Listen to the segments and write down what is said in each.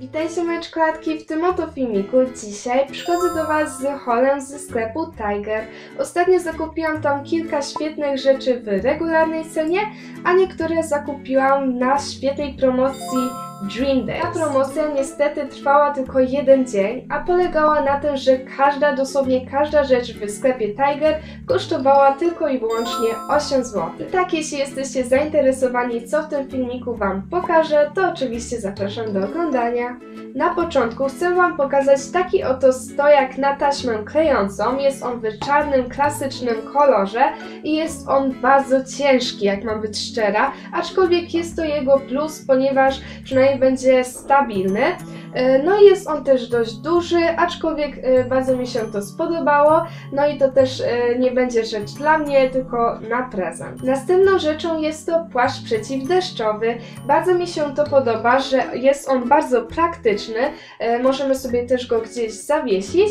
Witajcie moje czekoladki w tym oto filmiku. Dzisiaj przychodzę do Was z haulem ze sklepu Tiger. Ostatnio zakupiłam tam kilka świetnych rzeczy w regularnej cenie, a niektóre zakupiłam na świetnej promocji Dream Days. Ta promocja niestety trwała tylko jeden dzień, a polegała na tym, że dosłownie każda rzecz w sklepie Tiger kosztowała tylko i wyłącznie 8 zł. I tak, jeśli jesteście zainteresowani, co w tym filmiku Wam pokażę, to oczywiście zapraszam do oglądania. Na początku chcę Wam pokazać taki oto stojak na taśmę klejącą. Jest on w czarnym, klasycznym kolorze i jest on bardzo ciężki, jak mam być szczera, aczkolwiek jest to jego plus, ponieważ przynajmniej będzie stabilny. No i jest on też dość duży, aczkolwiek bardzo mi się to spodobało. No i to też nie będzie rzecz dla mnie, tylko na prezent. Następną rzeczą jest to płaszcz przeciwdeszczowy. Bardzo mi się to podoba, że jest on bardzo praktyczny. Możemy sobie też go gdzieś zawiesić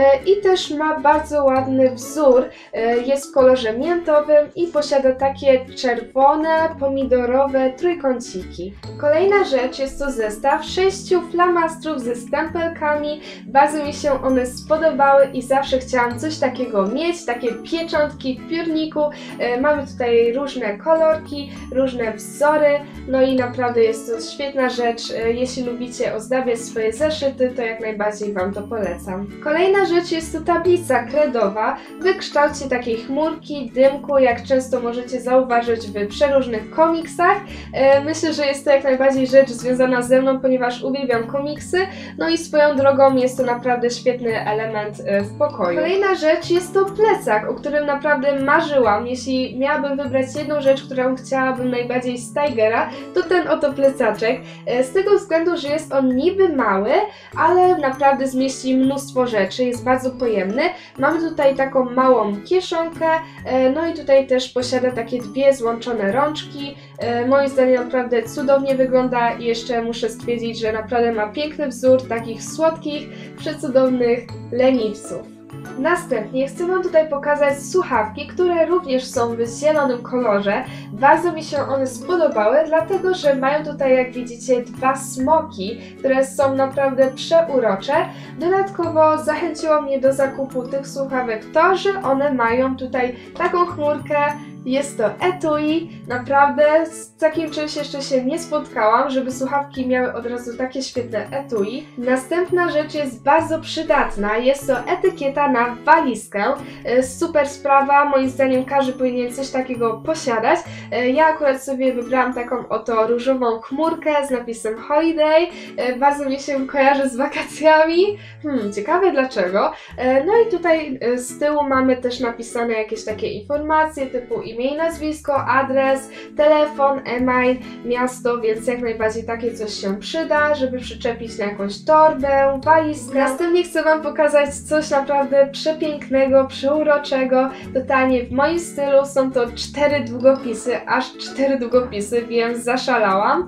i też ma bardzo ładny wzór. Jest w kolorze miętowym i posiada takie czerwone, pomidorowe trójkąciki. Kolejna rzecz jest to zestaw 6 flamastrów ze stempelkami. Bardzo mi się one spodobały i zawsze chciałam coś takiego mieć, takie pieczątki w piórniku. Mamy tutaj różne kolorki, różne wzory, no i naprawdę jest to świetna rzecz. Jeśli lubicie ozdabiać swoje zeszyty, to jak najbardziej Wam to polecam. Kolejna rzecz jest to tablica kredowa w kształcie takiej chmurki, dymku, jak często możecie zauważyć w przeróżnych komiksach. Myślę, że jest to jak najbardziej rzecz związana ze mną, ponieważ uwielbiam komiksy, no i swoją drogą jest to naprawdę świetny element w pokoju. Kolejna rzecz jest to plecak, o którym naprawdę marzyłam. Jeśli miałabym wybrać jedną rzecz, którą chciałabym najbardziej z Tigera, to ten oto plecaczek. Z tego względu, że jest on niby mały, ale naprawdę zmieści mnóstwo rzeczy, jest bardzo pojemny. Mamy tutaj taką małą kieszonkę, no i tutaj też posiada takie dwie złączone rączki. Moim zdaniem naprawdę cudownie wygląda i jeszcze muszę stwierdzić, że naprawdę ma piękny wzór takich słodkich, przecudownych leniwców. Następnie chcę Wam tutaj pokazać słuchawki, które również są w zielonym kolorze. Bardzo mi się one spodobały, dlatego że mają tutaj, jak widzicie, dwa smoki, które są naprawdę przeurocze. Dodatkowo zachęciło mnie do zakupu tych słuchawek to, że one mają tutaj taką chmurkę. Jest to etui, naprawdę z takim czymś jeszcze się nie spotkałam, żeby słuchawki miały od razu takie świetne etui. Następna rzecz jest bardzo przydatna, jest to etykieta na walizkę. Super sprawa, moim zdaniem każdy powinien coś takiego posiadać. Ja akurat sobie wybrałam taką oto różową chmurkę z napisem Holiday. Bardzo mi się kojarzy z wakacjami. Ciekawe dlaczego. No i tutaj z tyłu mamy też napisane jakieś takie informacje typu imię i nazwisko, adres, telefon, e-mail, miasto, więc jak najbardziej takie coś się przyda, żeby przyczepić na jakąś torbę, walizkę. Następnie chcę Wam pokazać coś naprawdę przepięknego, przeuroczego, totalnie w moim stylu. Są to 4 długopisy, aż 4 długopisy, wiem, zaszalałam.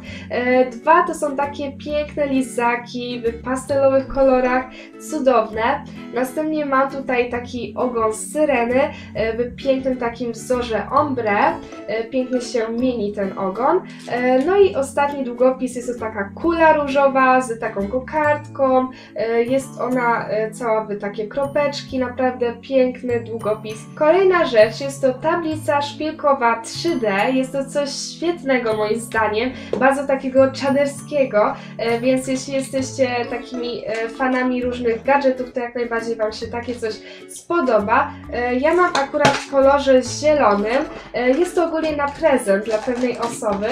Dwa to są takie piękne lizaki w pastelowych kolorach, cudowne. Następnie mam tutaj taki ogon syreny w pięknym takim wzorze ombre. Pięknie się mieni ten ogon. No i ostatni długopis jest to taka kula różowa z taką kokardką. Jest ona cała w takie kropeczki, naprawdę piękny długopis. Kolejna rzecz jest to tablica szpilkowa 3D. Jest to coś świetnego moim zdaniem, bardzo takiego czaderskiego, więc jeśli jesteście takimi fanami różnych gadżetów, to jak najbardziej Wam się takie coś spodoba. Ja mam akurat w kolorze zielonym. Jest to ogólnie na prezent dla pewnej osoby.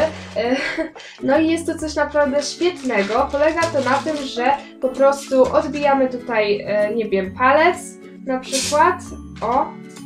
No i jest to coś naprawdę świetnego. Polega to na tym, że po prostu odbijamy tutaj, nie wiem, palec na przykład. O!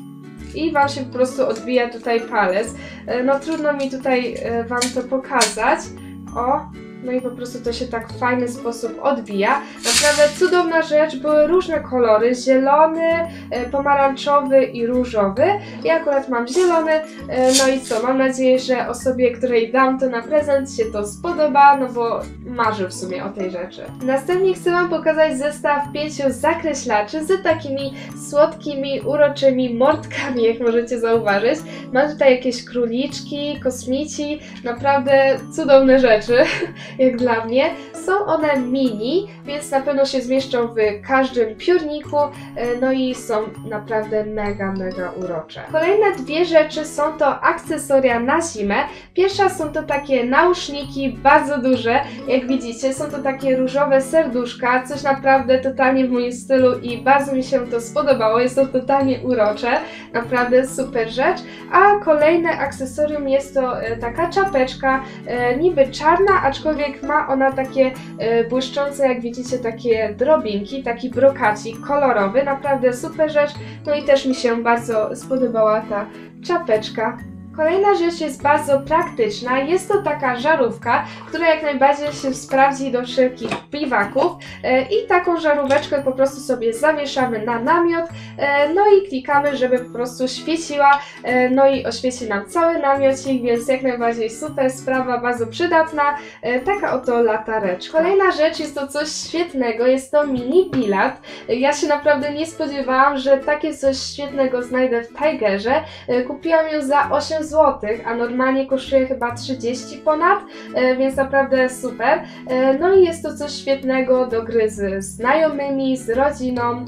I Wam się po prostu odbija tutaj palec. No trudno mi tutaj Wam to pokazać. O! No i po prostu to się tak w fajny sposób odbija. Naprawdę cudowna rzecz, były różne kolory, zielony, pomarańczowy i różowy. Ja akurat mam zielony, no i co, mam nadzieję, że osobie, której dam to na prezent, się to spodoba, no bo marzy w sumie o tej rzeczy. Następnie chcę Wam pokazać zestaw 5 zakreślaczy z takimi słodkimi, uroczymi mordkami, jak możecie zauważyć. Mam tutaj jakieś króliczki, kosmici, naprawdę cudowne rzeczy. jak dla mnie. Są one mini, więc na pewno się zmieszczą w każdym piórniku, no i są naprawdę mega urocze. Kolejne dwie rzeczy są to akcesoria na zimę. Pierwsza są to takie nauszniki, bardzo duże, jak widzicie, są to takie różowe serduszka, coś naprawdę totalnie w moim stylu i bardzo mi się to spodobało, jest to totalnie urocze, naprawdę super rzecz. A kolejne akcesorium jest to taka czapeczka, niby czarna, aczkolwiek ma ona takie błyszczące, jak widzicie, takie drobinki, taki brokacik kolorowy, naprawdę super rzecz, no i też mi się bardzo spodobała ta czapeczka. Kolejna rzecz jest bardzo praktyczna, jest to taka żarówka, która jak najbardziej się sprawdzi do wszelkich biwaków i taką żaróweczkę po prostu sobie zawieszamy na namiot, no i klikamy, żeby po prostu świeciła, no i oświeci nam cały namiocik, więc jak najbardziej super sprawa, bardzo przydatna, taka oto latareczka. Kolejna rzecz jest to coś świetnego, jest to mini bilard. Ja się naprawdę nie spodziewałam, że takie coś świetnego znajdę w Tigerze. Kupiłam ją za 8 zł, a normalnie kosztuje chyba 30 ponad, więc naprawdę super. No i jest to coś świetnego do gry z znajomymi, z rodziną.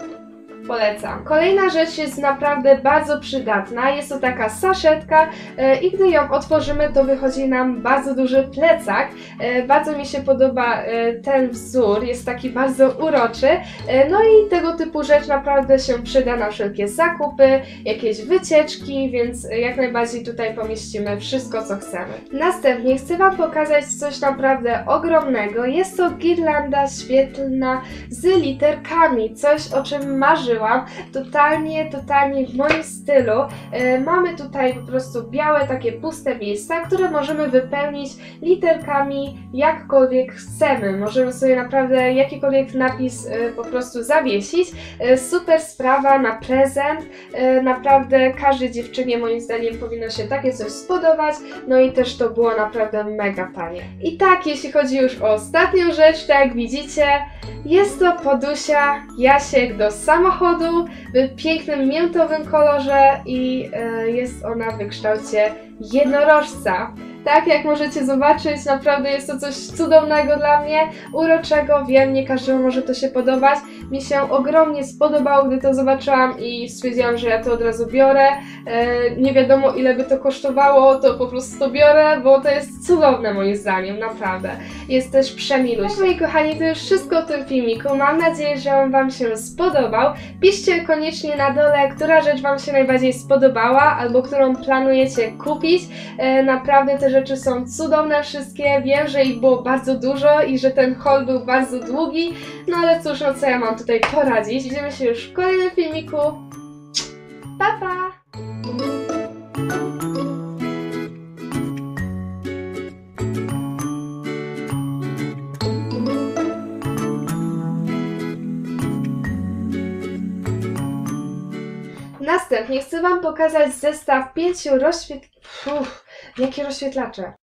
Polecam. Kolejna rzecz jest naprawdę bardzo przydatna, jest to taka saszetka i gdy ją otworzymy, to wychodzi nam bardzo duży plecak. Bardzo mi się podoba ten wzór, jest taki bardzo uroczy, no i tego typu rzecz naprawdę się przyda na wszelkie zakupy, jakieś wycieczki, więc jak najbardziej tutaj pomieścimy wszystko, co chcemy. Następnie chcę Wam pokazać coś naprawdę ogromnego, jest to girlanda świetlna z literkami, coś o czym marzyłam. Totalnie w moim stylu. Mamy tutaj po prostu białe, takie puste miejsca, które możemy wypełnić literkami jakkolwiek chcemy. Możemy sobie naprawdę jakikolwiek napis po prostu zawiesić. Super sprawa na prezent. Naprawdę każdej dziewczynie moim zdaniem powinno się takie coś spodobać. No i też to było naprawdę mega tanie. I tak, jeśli chodzi już o ostatnią rzecz, tak jak widzicie, jest to podusia Jasiek do samochodu w pięknym miętowym kolorze i jest ona w kształcie jednorożca. Tak, jak możecie zobaczyć, naprawdę jest to coś cudownego dla mnie, uroczego, wiem, nie każdemu może to się podobać. Mi się ogromnie spodobało, gdy to zobaczyłam i stwierdziłam, że ja to od razu biorę. Nie wiadomo, ile by to kosztowało, to po prostu to biorę, bo to jest cudowne moim zdaniem, naprawdę. Jest też przemiluśne. No moi kochani, to już wszystko w tym filmiku. Mam nadzieję, że on Wam się spodobał. Piszcie koniecznie na dole, która rzecz Wam się najbardziej spodobała, albo którą planujecie kupić. Naprawdę te rzeczy są cudowne wszystkie, wiem, że ich było bardzo dużo i że ten haul był bardzo długi, no ale cóż, no co ja mam tutaj poradzić. Widzimy się już w kolejnym filmiku. Pa, pa! Następnie chcę Wam pokazać zestaw 5 jakie rozświetlacze?